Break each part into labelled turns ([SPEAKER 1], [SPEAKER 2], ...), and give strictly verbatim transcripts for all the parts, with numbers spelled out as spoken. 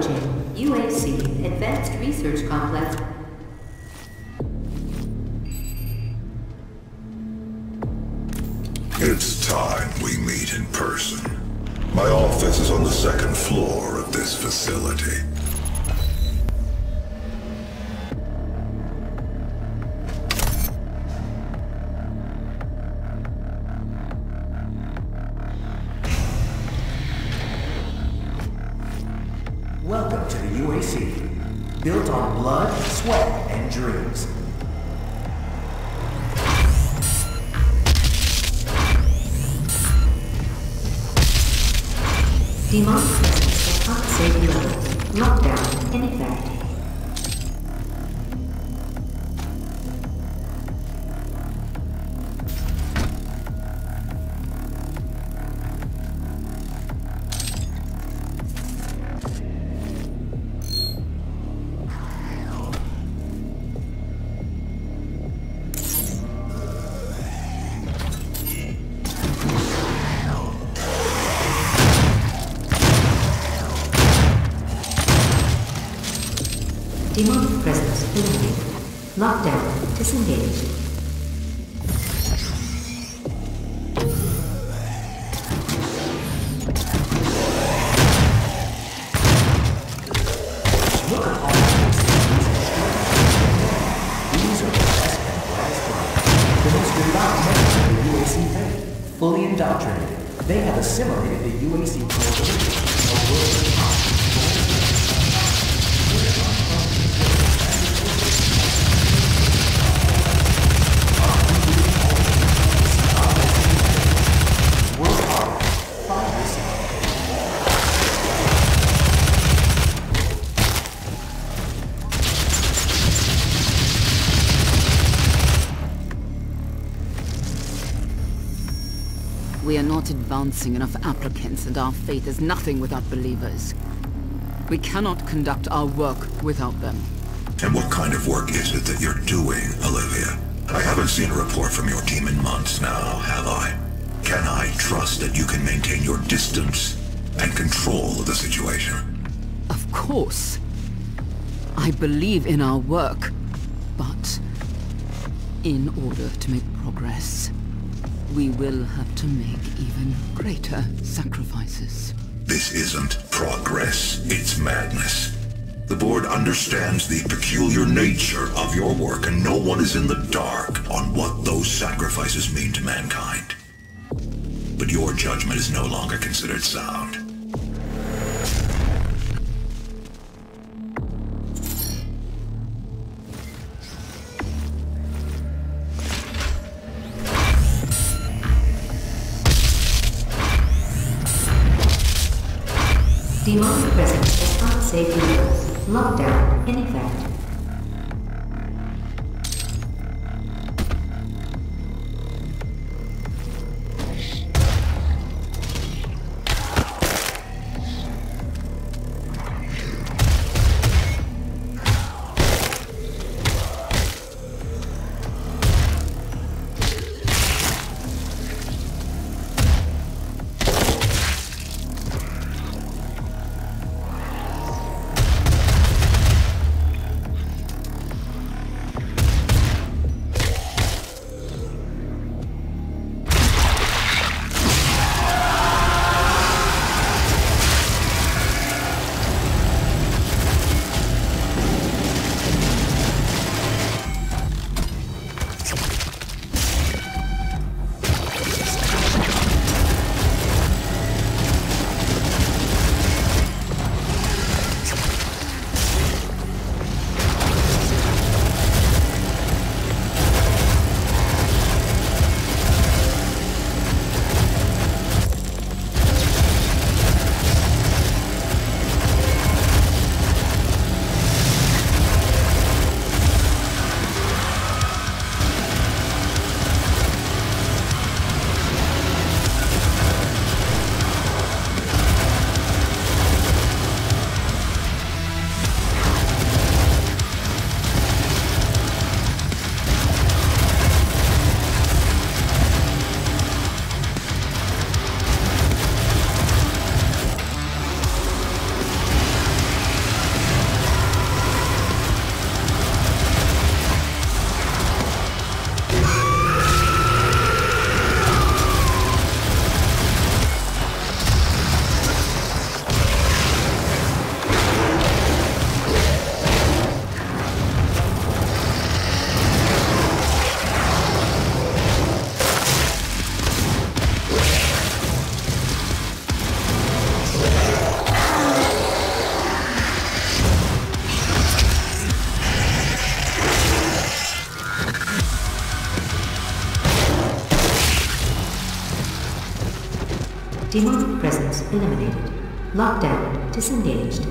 [SPEAKER 1] Approaching U A C Advanced Research Complex.
[SPEAKER 2] It's time we meet in person. My office is on the second floor of this facility.
[SPEAKER 3] Welcome to the U A C, built on blood, sweat, and dreams.
[SPEAKER 1] Demonic presence at unsafe level. Lockdown in effect. Demonic presence eliminated. Lockdown disengaged.
[SPEAKER 3] Look at all these things. These are the best and brightest minds. The most devout members of the U A C faith. Fully indoctrinated. They have assimilated the U A C core beliefs. A world of power.
[SPEAKER 4] We are not advancing enough applicants, and our faith is nothing without believers. We cannot conduct our work without them.
[SPEAKER 2] And what kind of work is it that you're doing, Olivia? I haven't seen a report from your team in months now, have I? Can I trust that you can maintain your distance and control of the situation?
[SPEAKER 4] Of course. I believe in our work, but in order to make progress, we will have to make even greater sacrifices.
[SPEAKER 2] This isn't progress, it's madness. The board understands the peculiar nature of your work, and no one is in the dark on what those sacrifices mean to mankind. But your judgment is no longer considered sound.
[SPEAKER 1] Demonic presence at unsafe levels. Lockdown in effect. Demonic presence eliminated. Lockdown disengaged.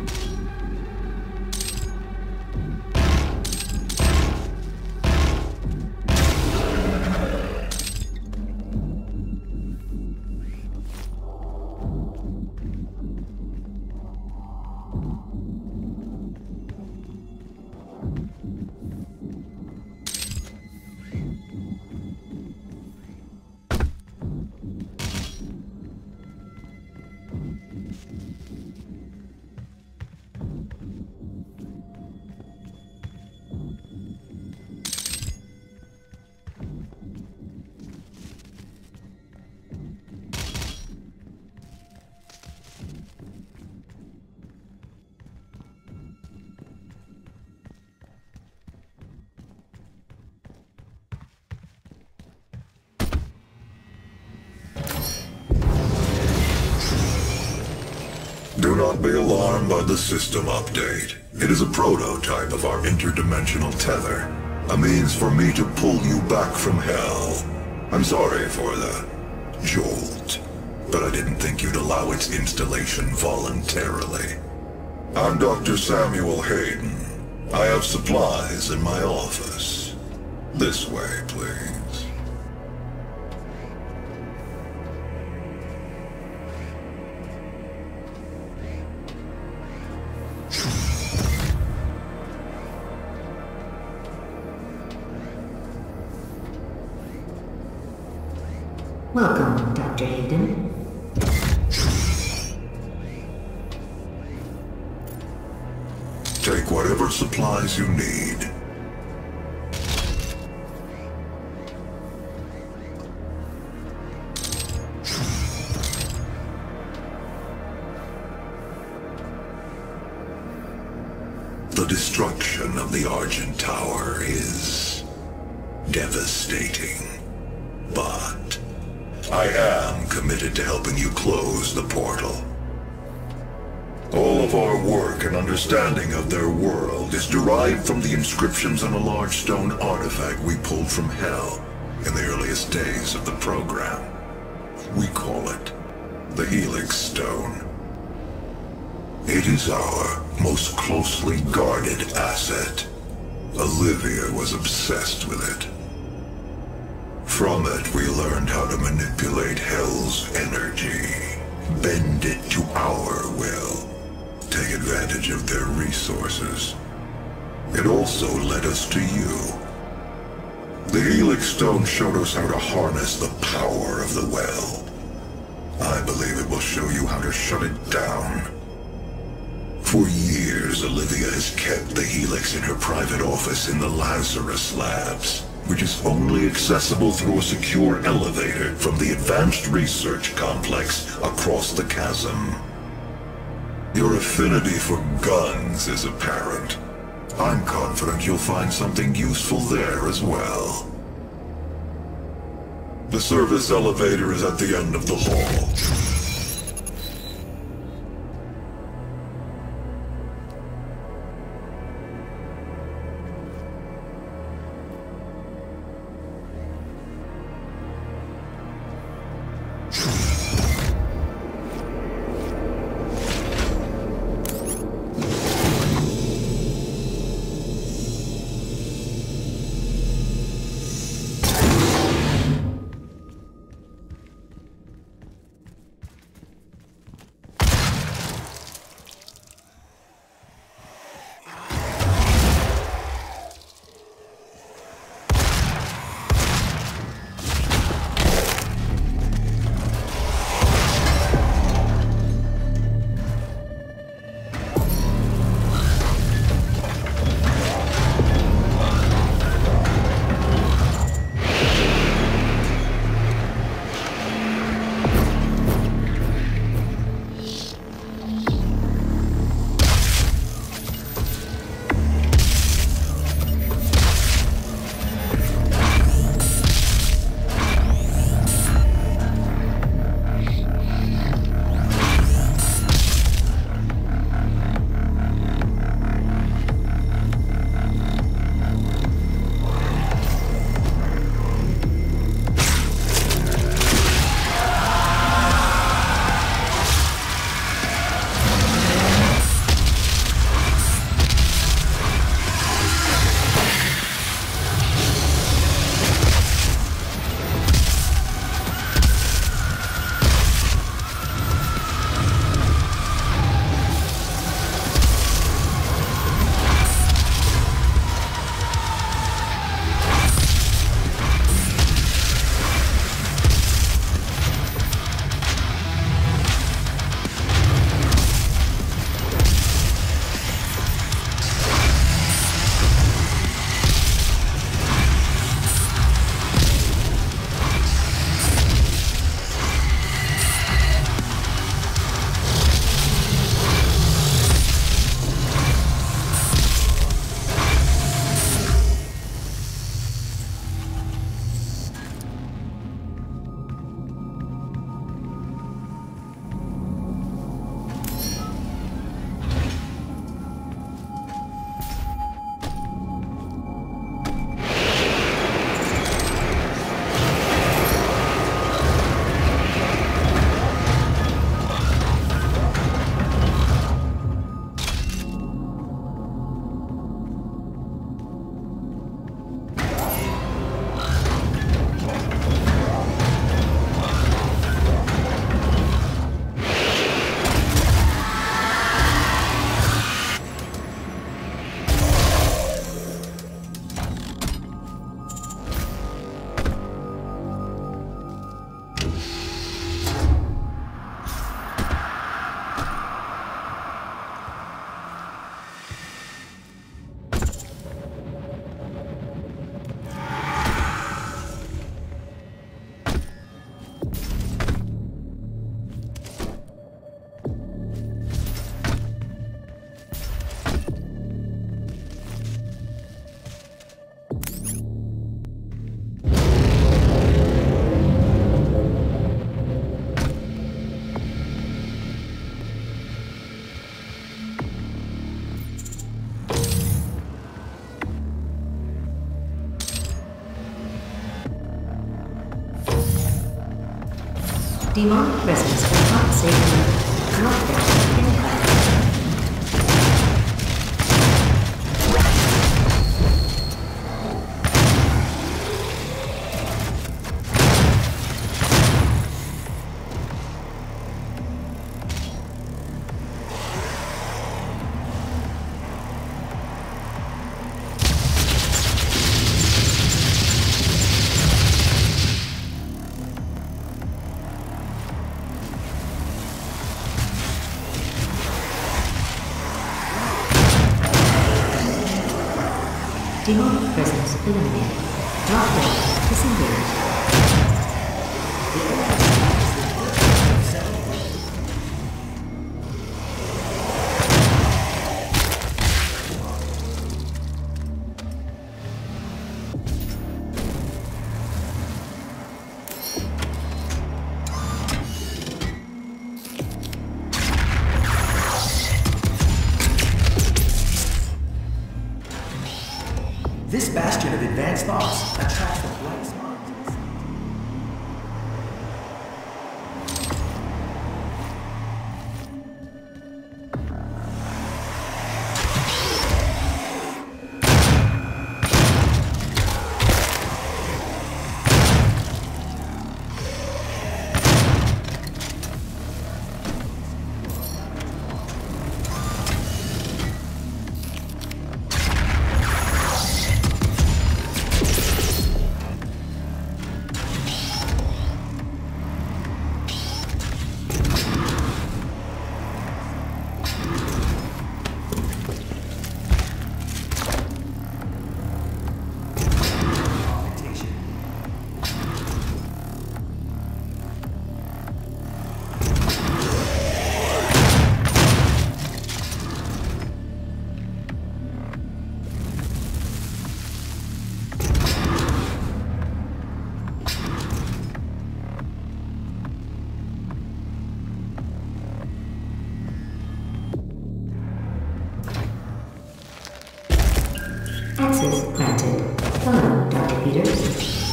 [SPEAKER 2] Do not be alarmed by the system update. It is a prototype of our interdimensional tether. A means for me to pull you back from hell. I'm sorry for the jolt, but I didn't think you'd allow its installation voluntarily. I'm Doctor Samuel Hayden. I have supplies in my office. This way, please.
[SPEAKER 1] Welcome, Doctor Hayden.
[SPEAKER 2] Take whatever supplies you need. The destruction of the Argent Tower is devastating, but I am committed to helping you close the portal. All of our work and understanding of their world is derived from the inscriptions on a large stone artifact we pulled from Hell in the earliest days of the program. We call it the Helix Stone. It is our most closely guarded asset. Olivia was obsessed with it. From it, we learned how to manipulate Hell's energy, bend it to our will, take advantage of their resources. It also led us to you. The Helix Stone showed us how to harness the power of the well. I believe it will show you how to shut it down. For years, Olivia has kept the Helix in her private office in the Lazarus Labs, which is only accessible through a secure elevator from the Advanced Research Complex across the chasm. Your affinity for guns is apparent. I'm confident you'll find something useful there as well. The service elevator is at the end of the hall.
[SPEAKER 1] Demonic presence will not save you. Lockdown in effect. Demonic presence eliminated. Lockdown disengaged.
[SPEAKER 3] This bastion of advanced thoughts attracts the brightest minds.
[SPEAKER 1] Access granted. Hello, Doctor Peters.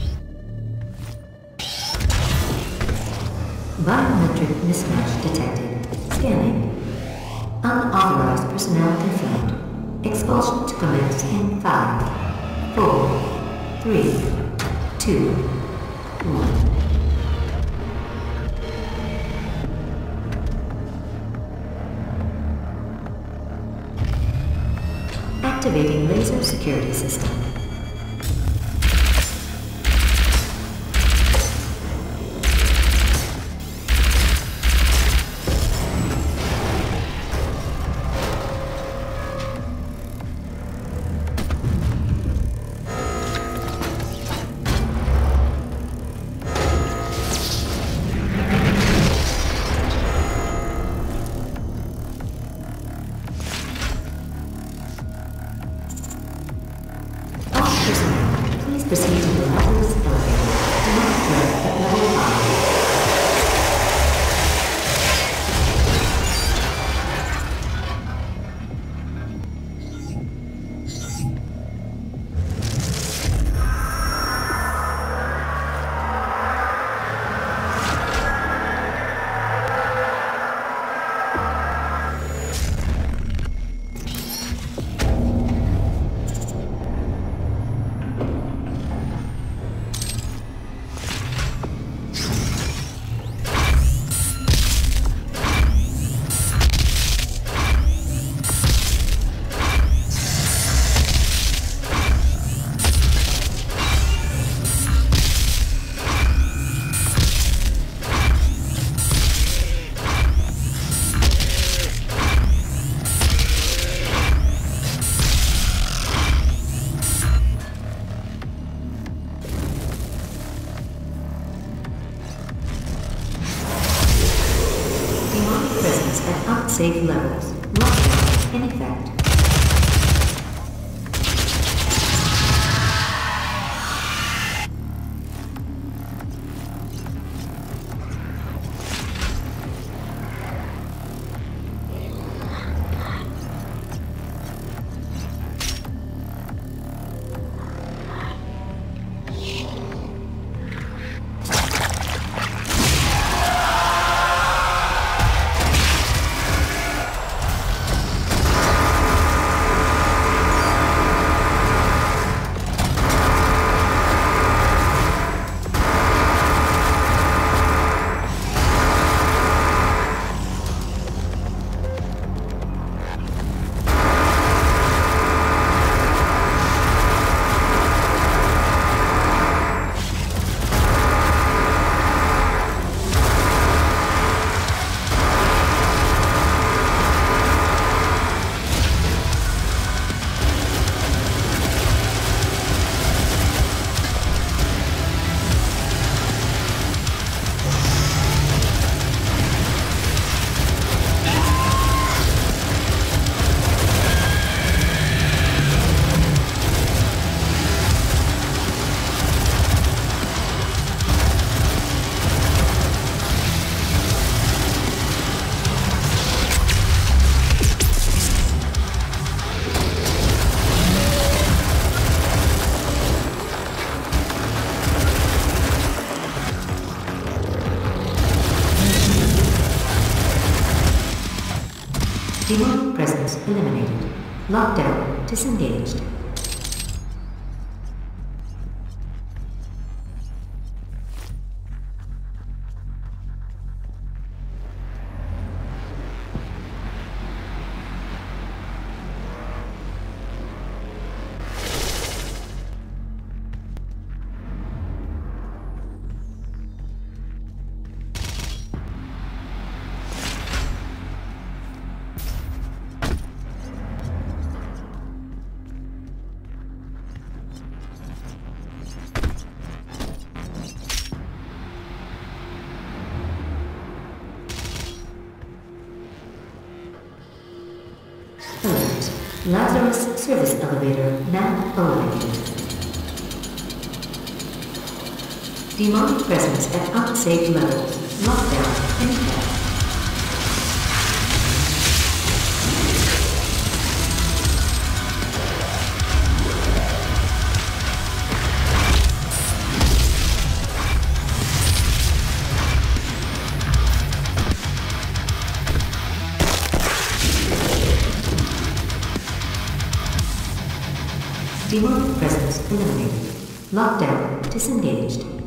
[SPEAKER 1] Biometric mismatch detected. Scanning. Unauthorized personnel confirmed. Expulsion to commence in five, four, three, two, one. Activating laser security system. Please proceed to the levels elevator. Do not tread at level five. presence eliminated. Lockdown disengaged. Alert. Lazarus service elevator now arrived. Demonic presence at unsafe levels. Lockdown in effect. Demonic presence eliminated. Lockdown disengaged.